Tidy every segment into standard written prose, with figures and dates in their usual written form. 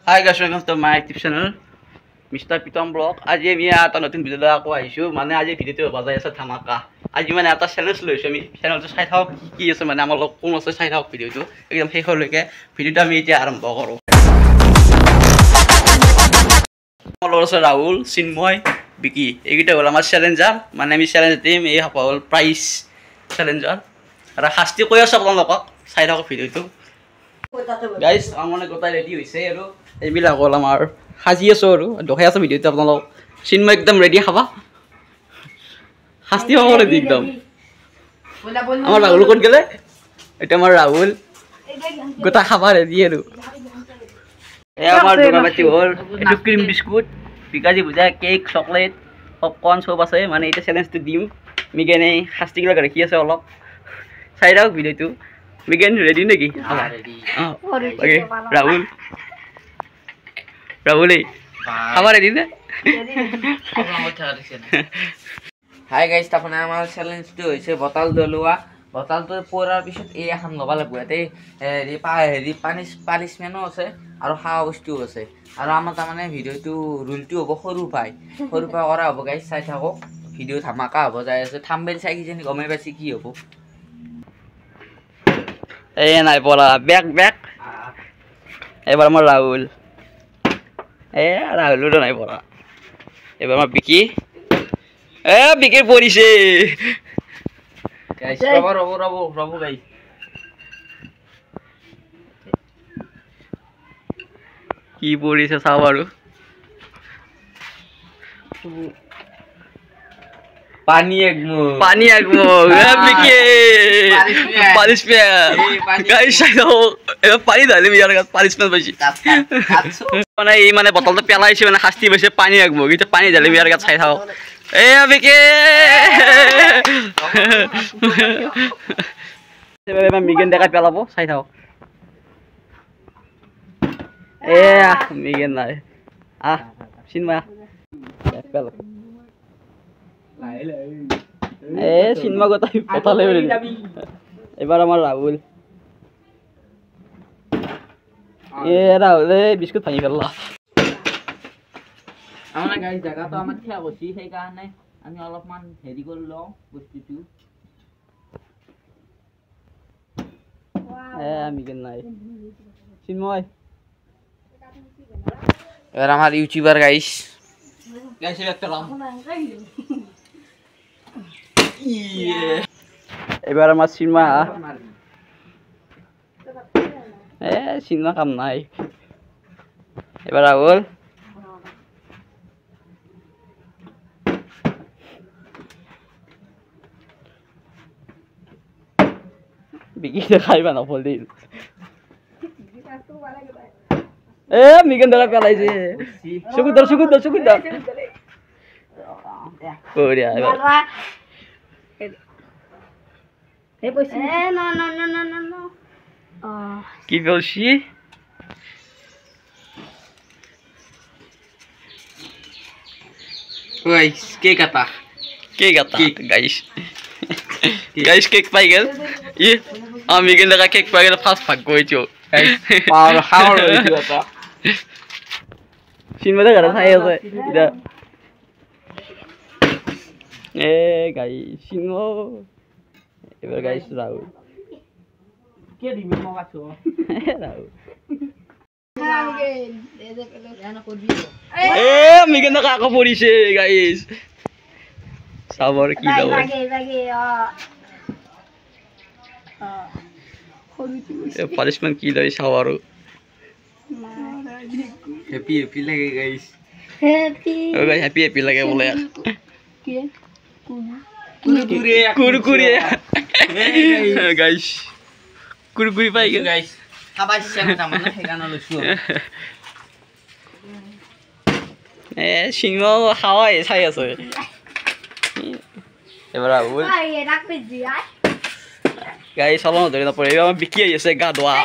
Hi guys, welcome to my YouTube channel, Mr. Pitom Blog. আজি আমি এটা নতুন ভিডিও লৈ আকৌ আহিছোঁ মানে আজি ভিডিওটো বজাই আছে ধামাকা। আজি মানে এটা চ্যালেঞ্জ লৈছোঁ আমি চ্যানেলটো চাই থাকক কি আছে মানে আমাৰ লগ কোন আছে চাই থাকক ভিডিওটো একদম শেষলৈকে ভিডিওটো আমি এতিয়া আৰম্ভ কৰোঁ। আমাৰ লগ আছে ৰাহুল, চিন্ময়, বিকি এইকেইটা হ'ল আমাৰ চ্যালেঞ্জাৰ মানে আমি চ্যালেঞ্জ দিম এই হ'ল প্ৰাইজ চ্যালেঞ্জাৰ আৰু শাস্তি কৈ আছোঁ আপোনালোকক চাই থাকক ভিডিওটো। গাইজ আমাৰ মানে গোটাই ৰেডি হৈছে আৰু এইবিলাক হ'ল আমাৰ সাজি আছোঁ আৰু দেখাই আছোঁ ভিডিঅ'টো আপোনালোক চিন্ময় একদম ৰেডি খাবা শাস্তি পাব ৰেডি একদম। আমাৰ ৰাহুল ক'ত গ'লে এতিয়া আমাৰ ৰাহুল গোটা খাবা ৰেডি আৰু এই আমাৰ দোকানপাতি হ'ল এইটো cream biscuit Bikaji bhujia cake chocolate popcorn চব আছে মানে এতিয়া চেলেঞ্জটো দিম মিগেনে শাস্তিবিলাক ৰাখি আছে অলপ চাই থাকক ভিডিঅ'টো। মিগেন ৰেডি নেকি? ৰাহুল ৰাহুল খাবা ৰেডি নে? হাই গাইজ তাৰমানে আমাৰ চেলেঞ্জটো হৈছে বটল জ্বলোৱা। বটলটো পৰাৰ পিছত এই এখন ল'ব লাগিব ইয়াতে হেৰি পানিছমেণ্টো আছে আৰু খোৱা বস্তুও আছে আৰু আমাৰ তাৰমানে ভিডিঅ'টো ৰুলটো হ'ব সৰু পাই কৰা হ'ব গাইজ চাই থাকক ভিডিঅ' ধামাকা হ'ব যাই আছে থাম্বনেইল চাই কিজানি গমেই পাইছে কি হ'ব। এই নাই পৰা বেক বেক এবাৰ আমাৰ ৰাহুল ৰাহুলৰো নাই পৰা এবাৰ আমাৰ বিকি বিকি পৰিছে ৰ'ব গাইজ কি পৰিছে চাওঁ আৰু পানী একমুখ বিকি পানিছমেণ্ট গাইজ চাই থাকক এবাৰ পানী ঢালিম ইয়াৰ গাত পানিছমেণ্ট পাইছে মানে এই মানে বটলটো পেলাইছে মানে শাস্তি পাইছে পানী একমুখ এতিয়া পানী ঢালিম ইয়াৰ গাত চাই থাকক বিকি মিগেন ডেকাই পেলাব চাই থাকক মিগেন নাই চিন্ময় পেলা চিন্ময় গোটাই পঠালে এবাৰ আমাৰ ৰাহুল ৰাহুল বিস্কুট ভাঙি পেলা আমাৰ গাড়ী জেগাটো আমাৰ থিয়া কৰিছে সেইকাৰণে আমি অলপমান হেৰি কৰি লওঁ বস্তুটো মিগেন নাই চিন্ময় এবার আমার ইউটিউবার গাইস এবার আমার চিন্ময় চিন্ময় কাম নাই এবার রাহুল বিকি খাইবা নফল দিল মিগেন দেখা পেলাইছে চকুত ধর বঢ়িয়া কি বলছি কেক আতা গাইস কেক পাই গেল মিগেন দেখা কেক পাই গেল ফার্স্ট ভাগ কইছো চিন্ময় দেখা চাই আছে গাই চিন্ময় এবার গাইস রাহুল মিগেন দেখা আকৌ পৰিছে গাইস চাবৰ কি দাও পানিশমেন্ট কি লয় চাও আৰু হ্যাপি লাগে গাইস হ্যাপি লাগে বলে কুরকুরে গাইস কুরকুরি পাই গেল গাইস খাবার শেষ মানে হেগানো লইছো সিংহ খাওয়াই চাই আছে এবার রাহুল গাই চালানো ধরে না পড়ে আমার বিকি আছে গা ধোয়া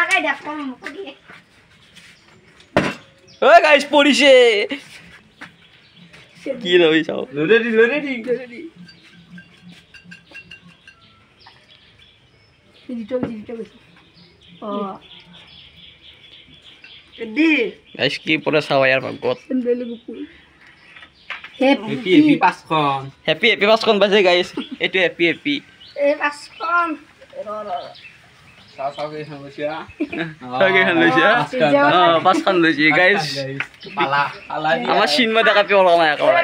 গাইস পড়িছে কি লই চাও লরেডি গাইছ কি পৰে চাও ইয়াৰ ভাগত হেপি হেপি পাঁচখন হেপি হেপি পাঁচখন বাজে গাইছ এইটো হেপি হেপি চাও চাও কি খান লৈছা কেইখন লৈছে পাঁচখন লৈছে গাইছ পালা পালা আমাৰ চিন্ময় দেখা পেলা নাই একেবাৰে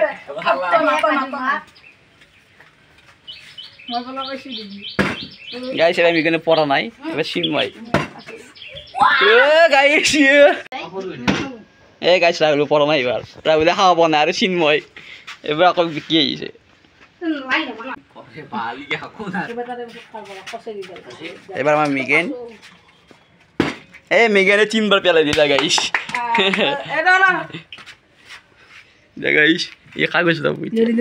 গাইছ এবাৰ মিগনে পৰা নাই এবাৰ চিন্ময় গাইছ গাইছ ৰাহুল পৰা নাই এইবাৰ ৰাহুলে খাব নাই আৰু চিন্ময় এইবাৰ আকৌ বিকি আহিছে এবাৰ আমাৰ মিগেন মিগেনে 3 বাৰ পেলাই দিলা গাইছ গাইছ এই কাগজ দাও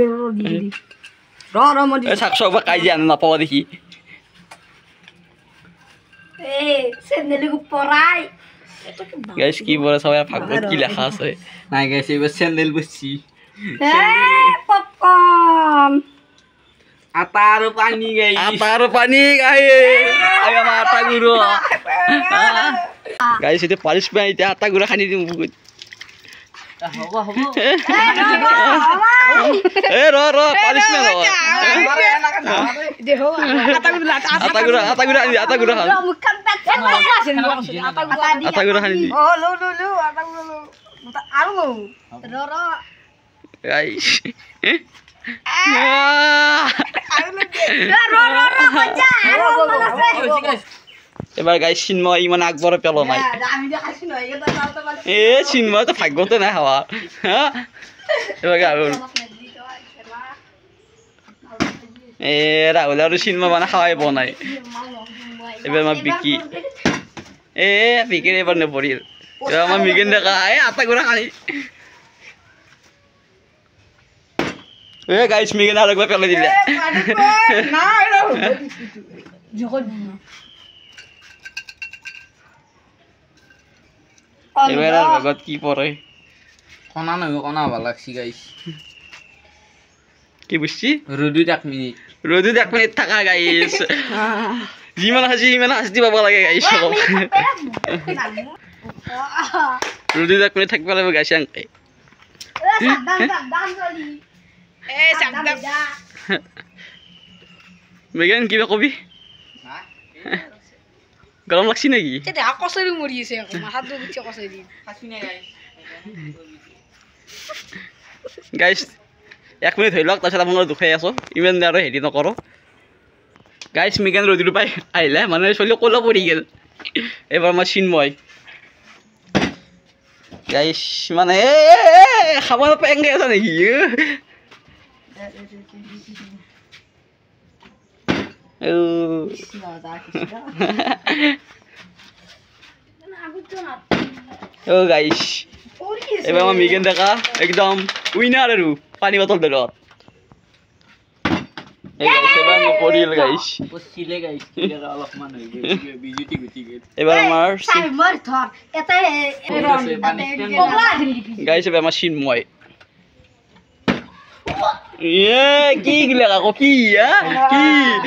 চাক চক কাজিয়া আনো নাপাওঁ দেখি গাইছ কি বলে সবাই ভাগবত কি লেখা আছে নাই গাইছ এবার স্যান্ডেল বসছি আটা আর পানি গাইছ আটা আর পানি গাই আই আমার আটা গুঁড়ো গাইছ এটা পানিশমেন্ট এটা আটা গুঁড়ো খানি দিম বুকুত হবো হবো র পানিশমেন্ট দেখো আটা গুঁড়ো খান আটা গুঁড়ো খানি দি গাইছ এবার গাইছ চিন্ময় ইমান আগবঢ়ে পেল নাই চিন্ময় তো ভাগ্যতে নাই হওয়া এবার রাহুল রাহুল আর চিন্ময় মানে খাওয়াই পোৱা নাই এবার আমার বিকি বিকির এবার নপরিল এবার আমার মিগেন দেখা আটা গুঁড়া খানি গাইছ মিগেন আর একবার পেলে দিলে এবার আর ভাগত কি পরে কোনা নয় কোনা ভালো লাগছি গাইছ কি বুঝছি রোদুত 1 মিনিট রোদুত 1 মিনিট থাকা গাইছ যিমান হাসি পাব লাগে গাইছ রোদুত 1 মিনিট থাকবে লাগবে গাইছ আংকে মেগান কিবা কবি গরম লাগছি নাকি কচৰি মৰি আছে মাথাত দুখছে কচৰি গাইছ 1 মিনিট হৈ লওক তাৰপিছত আপোনালোক দুখাই আছো ইমান আৰু হেৰি নকৰো গাইছ মিগান ৰদিটো পাই আহিলে মানে চলি কলা পৰি গেল এবাৰ মই চিন্ময় গাইছ মানে খাব পেংগে আছে নেকি গাইছ এবার আমার মিগেন দেখা একদম উইনার আর পানি বোতল দিল গাইছ এবার আমার গাইছ এবার আমার চিন্ময় কি লেখা কি কি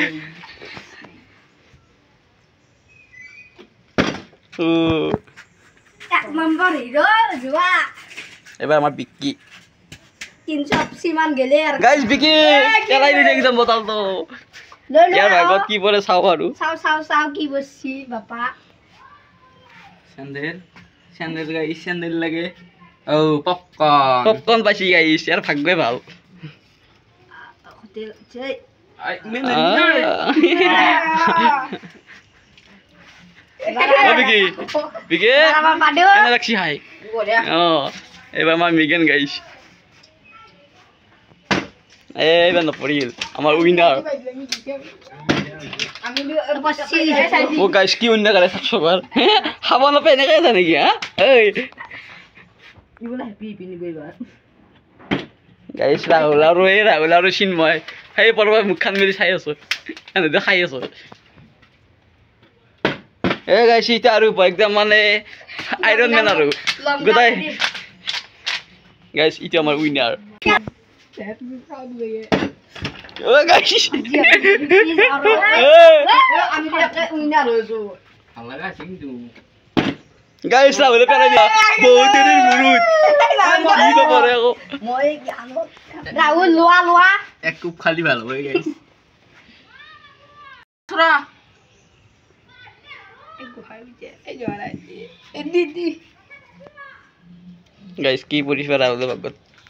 এবার আমার বিকি 380 মান গেলে আর গাইস বিকি পেলাই দিলে একদম বোতল তো ইয়ার ভাগত কি পরে চাও আৰু চাও কি বসছি বাপা স্যান্ডেল গাইস স্যান্ডেল লাগে ও পপকর্ন পাইছি গাইস ইয়ার ভাগ্যে ভাল হোটেল আছে বিকি বিকি কেনে লাগছি হাই এবার আমার মিগেন গাইস এইবার নপরিল আমার উইনার ও গাইস কি উইনার করে 700 বার খাবা না পেনে গাইছ নাকি এই গাইস রাহুল আৰু চিন্ময় সেই পৰবা মুখখান মেলি চাই আছো এনে খাই আছো গাইছ ইটা আৰু একদম মানে আইৰন ম্যান আৰু গোটাই গাইছ ইটা আমার উইনার ও গাইস আমি একটা উইনার হইছো ভালো লাগা কিন্তু গাইছ ৰাহুলে পেলাই দিয়া বহুত দেৰিৰ মুৰুত কি কৰে আকৌ মই জ্ঞানত ৰাহুল লোৱা লোৱা এক কুপ খালি ভাল হ'ব গাইছ থৰা এই গুহাই বিতে এই জৰা এই দিদি গাইছ কি পৰিছে ৰাহুলে ভাগত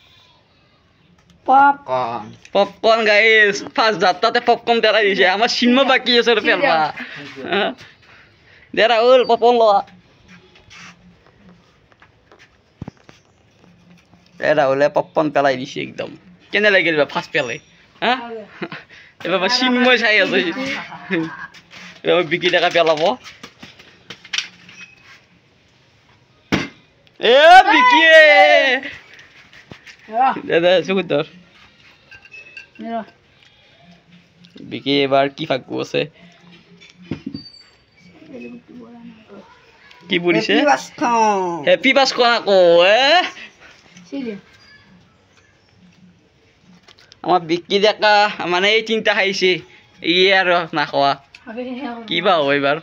পপ পপকৰ্ন গাইছ ফাৰ্ষ্ট যাত্ৰাতে পপকৰ্ন পেলাই দিছে আমাৰ চিনেমা বাকী আছে আৰু পেলবা দে ৰাহুল পপকৰ্ন লোৱা ৰাহুলে পপকৰ্ন পেলাই দিছে একদম কেনে লাগিল বা ফাৰ্ষ্ট পেলাই হা এবাৰ চিনেমাই চাই আছে এবাৰ বিকি টকা পেলাব এ বিকিয়ে দাদা চকুত ধৰ বিকি এবাৰ কি ভাগ্য আছে কি পৰিছে হেপী পাঁচখন আকৌ আমাৰ বিকি ডেকা মানে এই তিনিটা খাইছে ইয়ে আৰু নাখোৱা কিবা হ'ব এইবাৰ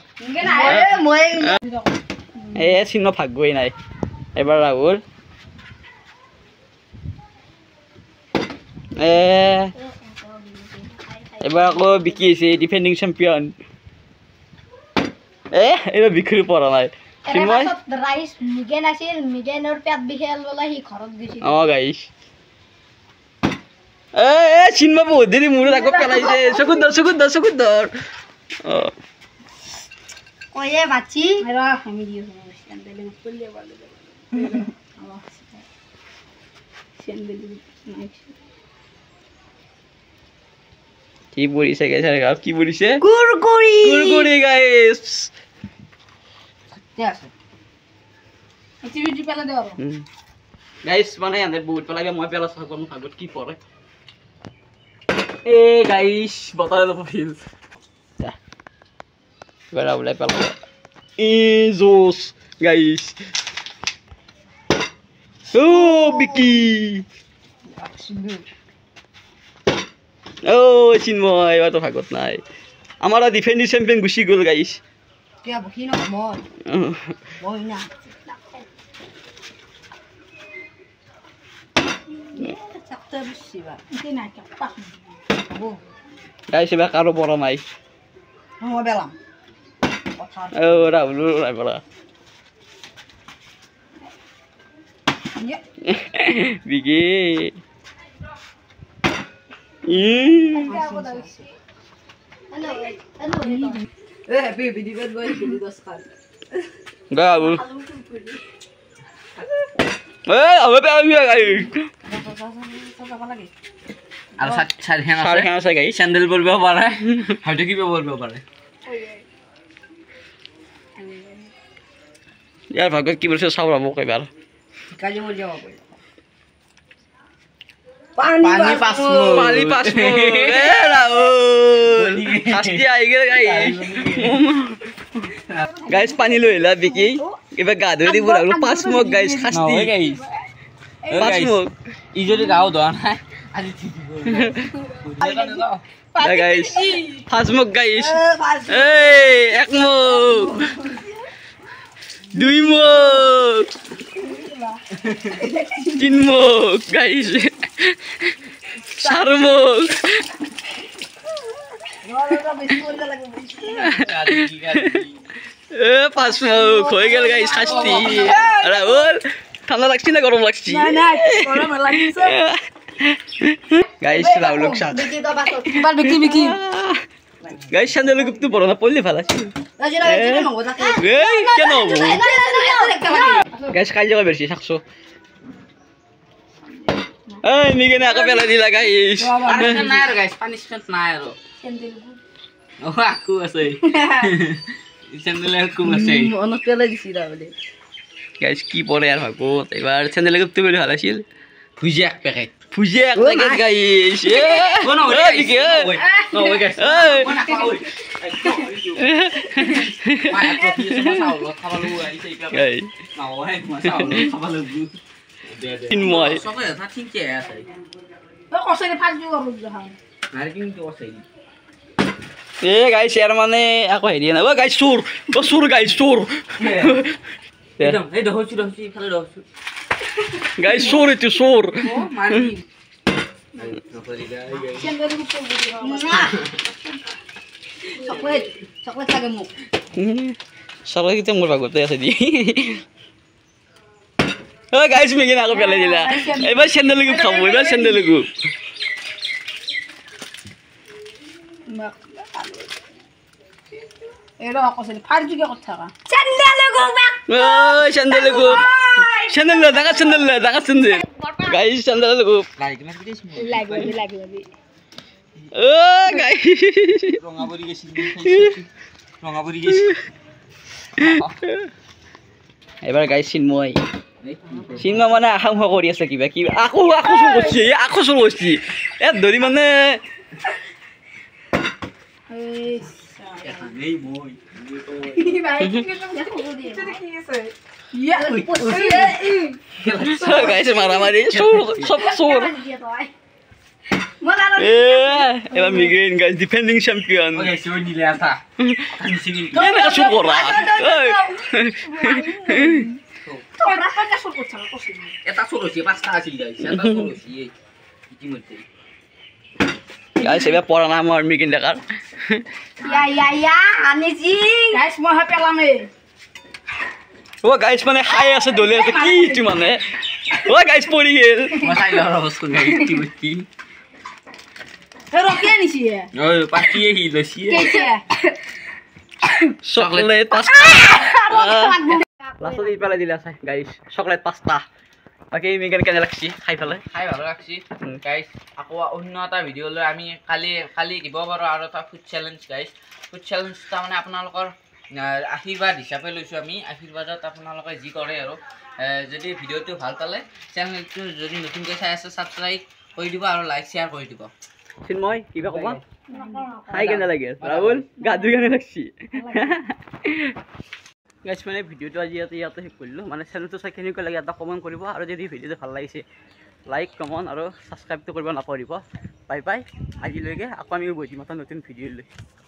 চিহ্ন ভাগ্যই নাই এবাৰ ৰাহুল এবাৰ আকৌ বিকি হৈছে ডিফেণ্ডিং চেম্পিয়ন এইবাৰ বিক্ৰী পৰা নাই ৰাইচ মিগেন আছিল মিগেনৰ পেট বিষাল বোলে সি ঘৰত গৈছিল গাইছ চিনেমা বহুত দেৰি মূৰত আকৌ পেলাইছে চকুত ধৰ কয়ে বাচি কি পৰিছে গাইছ কি পৰিছে কুৰকুৰি গাইছ গাইছ মানে এনে বহুত পেলাইবে মই পেলা চাগৰ মোক আগত কি পৰে এ গাইছ বতাৰে নপৰিল এবাৰ ওলাই পেলাব জোচ গাইছ বিকি চিন্ময় এবাৰতো ভাগত নাই আমাৰ ডিফেন্ডিং চেম্পিয়ন গুচি গ'ল গাইছ গাইছ এবাৰ কাৰো পৰা নাই ৰাহুলো নাই পৰা বিকি চেণ্ডেল বলব পাৰে হয়তো কিবা বলব পাৰে ইয়াৰ ভাগত কি পৰিছে চাওঁ ৰ'ব এবাৰ পানী পাঁচ গাইছ পানী লৈ আহিলা বিকি কিবা গা ধুই দিব লাগলো 5 মগ গাইছ শাস্তি 5 মগ ই যদি গাও ধোৱা নাই আজি গাইছ 5 মগ গাইছ 1 মগ 2 মগ 3 মগ গাইছ 4 মগ পাঁচ মগ হয়ে গেল গাইছ শাস্তি রাহুল ঠান্ডা লাগছে না গরম লাগছে গাইছ রাহুলক শাক গাইছ স্যান্ডেল গুপ্ত বড় না পড়লে ভালো আছে কেন হবো গাইছ খাই যাওয়া বেশি শাকছো এই মিগে না পেলা দিলা গাইছ নাই আর গাইস পানিশমেন্ট নাই আর ও আকু আছে স্যান্ডেল আকু আছে অনেক পেলা দিছি রাহুলে গাইছ কি পরে আর ভাগো এবার স্যান্ডেল গুপ্ত বলে ভালো আছিল ফুজি এক প্যাকেট গাইছ কোন ওই বিকে ওই গাইস কোনা ওই মায়া প্রতি সমস্যা হলো খাবালো আইছে গাই না ওই মশালো খাবালো চিন্ময় সকালে তা ঠিক আছে ও কসে ফাজ দিও আর জাহান আর কিন্তু আছে গাইছ এর মানে আকৌ হেৰি না গাইছ চোৰ গাইছ চোৰ একদম এই দহছি ইফালে দহছি গাইজ চোৰ এইটো চোৰ ও মারি চকলেট চকলেট লাগে মোক চকলেটকেইটা মোৰ ভাগতে আছে দি অ' গাইজ মেগিন আকৌ পেলাই দিলা এইবাৰ চেণ্ডেলগুপ খাব এইবাৰ চেণ্ডেলগুপ ঐ চেণ্ডেলগুপ চেণ্ডেল ল ডাঙৰ চেণ্ডেল গাইজ চেণ্ডেলগুপ লাইক মারি দিস লাগি অ' গাইজ রঙাবরি গেছি রঙাবরি গেছি এবাৰ গাইজ চিন্ময় মানে আশা কৰি আছে কিবা কিবা আকৌ চোৰ কৰিছে ধৰি মানে নেই মই গাইজ মাৰামাৰি চব চোৰ এবাৰ মিগেন গাইজ ডিফেণ্ডিং চেম্পিয়ন ওকে সই নিলে আসা এনেকৈ চোৰ কৰা এটা চোর হচ্ছে পাঁচটা আছিল গাইস এটা চোর হচ্ছে ইতিমধ্যে গাইজ এবাৰ পৰা নাই আমাৰ মিগেন ডেকাৰ অ' গাইজ মানে খাই আছে দলি আছে কি ইটো মানে অ' গাইজ পৰি গেল মই চাই লও অবস্থা গাইস ইতিমধ্যে ওই পাটিয়ে হি লছি চকলেট লাষ্টত ই পেলাই দিলা চাই গাইজ চকলেট 5টা বাকী মিগেন কেনে লাগছি খাই পেলাই খাই ভালো লাগছি গাইস আকৌ অন্য এটা ভিডিও লৈ আমি কালি দিব পাৰো আৰু এটা food challenge guys food challenge তা মানে আপোনালোকৰ আশীৰ্বাদ হিচাপে লৈছো আমি আশীৰ্বাদত আপোনালোকে যি কৰে আৰু যদি ভিডিওটো ভাল পালে চ্যানেলটো যদি নতুনকৈ চাই আছে সাবস্ক্ৰাইব কৰি দিব আৰু লাইক শেয়াৰ কৰি দিব চিন্ময় কিবা ক'বা খাই কেনে লাগে ৰাহুল গাধু কেনে লাগছি গাইজ মানে ভিডিওটো আজি ইয়াতে শেষ কৰিলোঁ মানে চেনেলটো চাই কেনেকুৱা লাগে এটা কমেণ্ট কৰিব আৰু যদি ভিডিওটো ভাল লাগিছে লাইক কমেণ্ট আৰু ছাবস্ক্ৰাইবটো কৰিব নাপাহৰিব বাই বাই আজিলৈকে আকৌ আমি বহিম এটা নতুন ভিডিঅ' লৈ